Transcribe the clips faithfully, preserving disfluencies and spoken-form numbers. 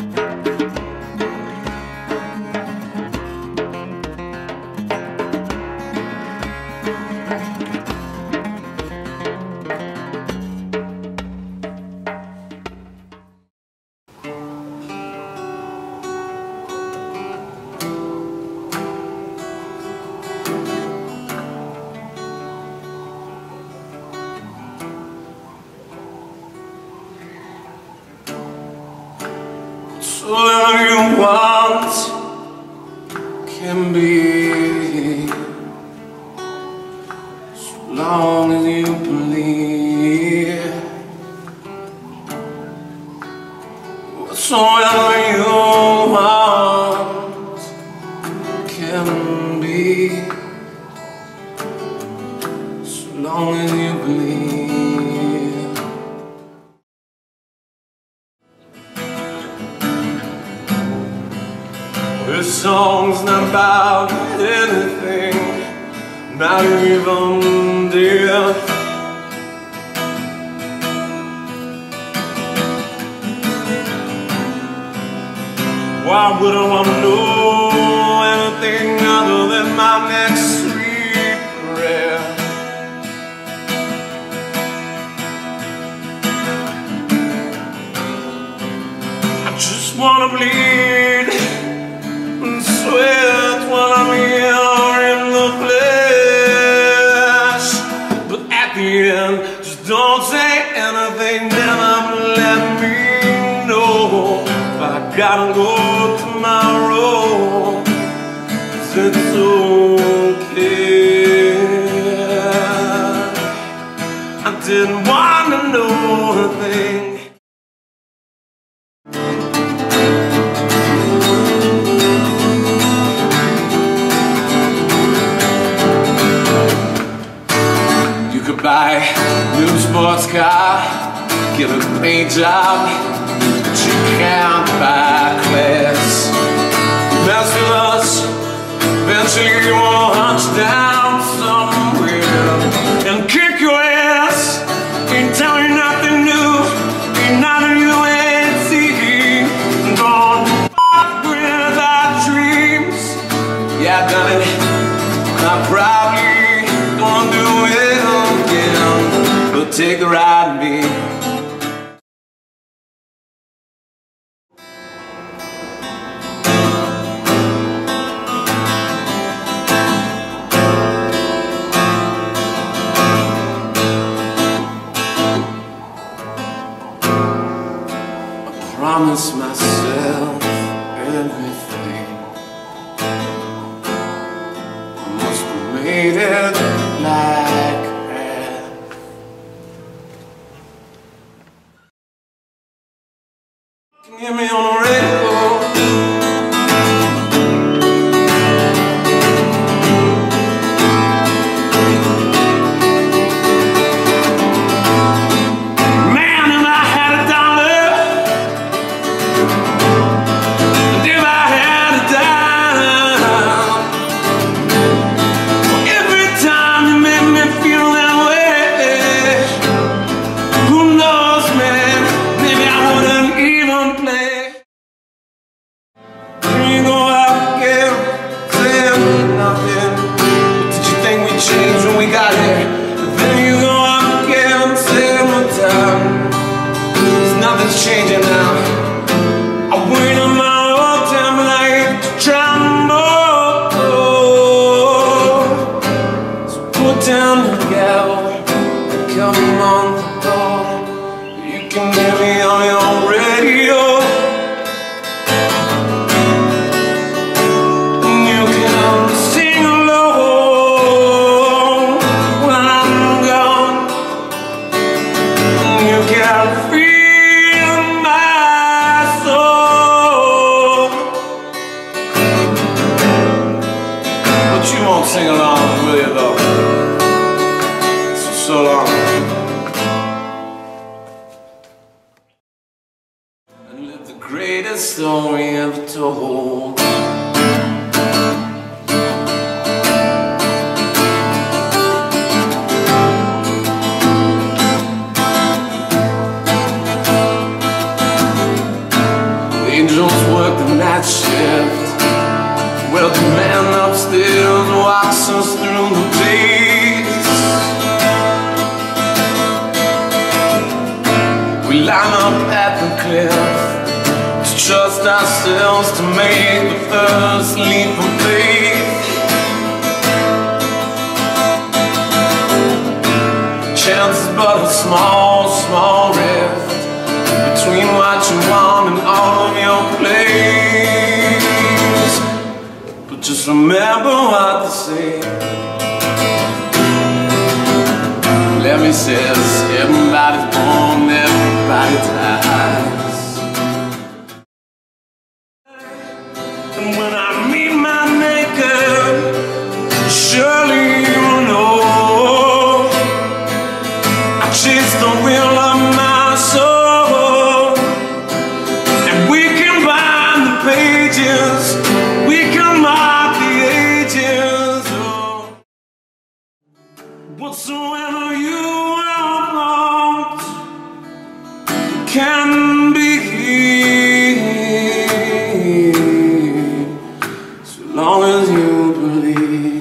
Whatever you want can be, as long as you believe. Whatsoever you want can be, as long as you believe. This song's not about anything, not even death. Why would I want to know anything other than my next sweet breath? I just want to bleed and sweat while I'm here in the flesh. But at the end, just don't say anything, then I'm letting me know if I gotta go tomorrow, 'cause it's okay. I didn't want to know a thing. Buy a new sports car, get a paint job, but you can't buy class. Mess with us, eventually you wanna hunch down somewhere and kick your ass. Ain't telling you nothing new, ain't nothing you ain't seen. Don't fuck with our dreams. Yeah, I done it, I probably gonna do it. Take a ride with me. I promised myself everything. I must have made it like hear me on the radio. Man, if I had a dollar, and if I had a dime, every time you make me feel that way, who knows, man, maybe I wouldn't even play. You go out again, saying nothing. What did you think we changed when we got here? Then you go out again, saying one time, there's nothing's changing now. I wait on my old time life to tremble. So put down the gavel and come on the door. You can hear me on your radio. And you can sing along when I'm gone. And you can feel my soul. But you won't sing along, will you, though? So, so long. And live the greatest story ever told. The angel night shift, well, the man upstairs walks us through the days. We line up at the cliff to trust ourselves to make the first leap of faith. Chance is but a small, small rift between what you want and all of your plays. But just remember what they say. Levy says everybody's born, everybody dies. And when I meet my maker, surely you'll know I chase the will of my soul. And we can bind the pages, we can mark the ages. Oh. Whatsoever you want can be, so long as you believe.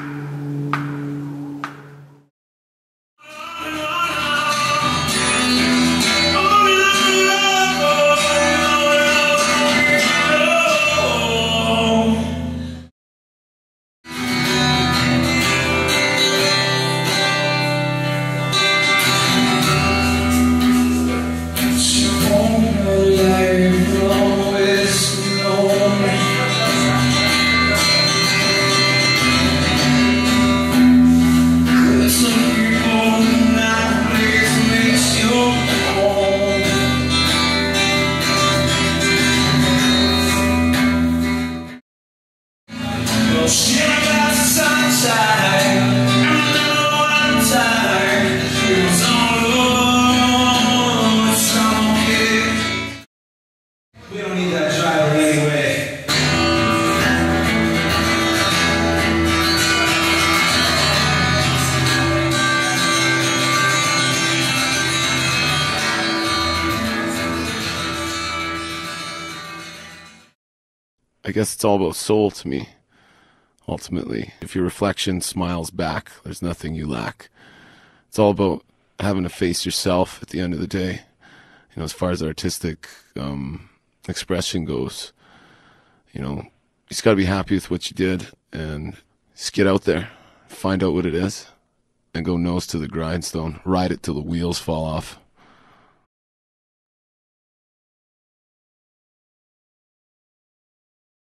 I guess it's all about soul to me, ultimately. If your reflection smiles back, there's nothing you lack. It's all about having to face yourself at the end of the day. You know, as far as artistic um, expression goes, you know, you just got to be happy with what you did and just get out there, find out what it is, and go nose to the grindstone, ride it till the wheels fall off.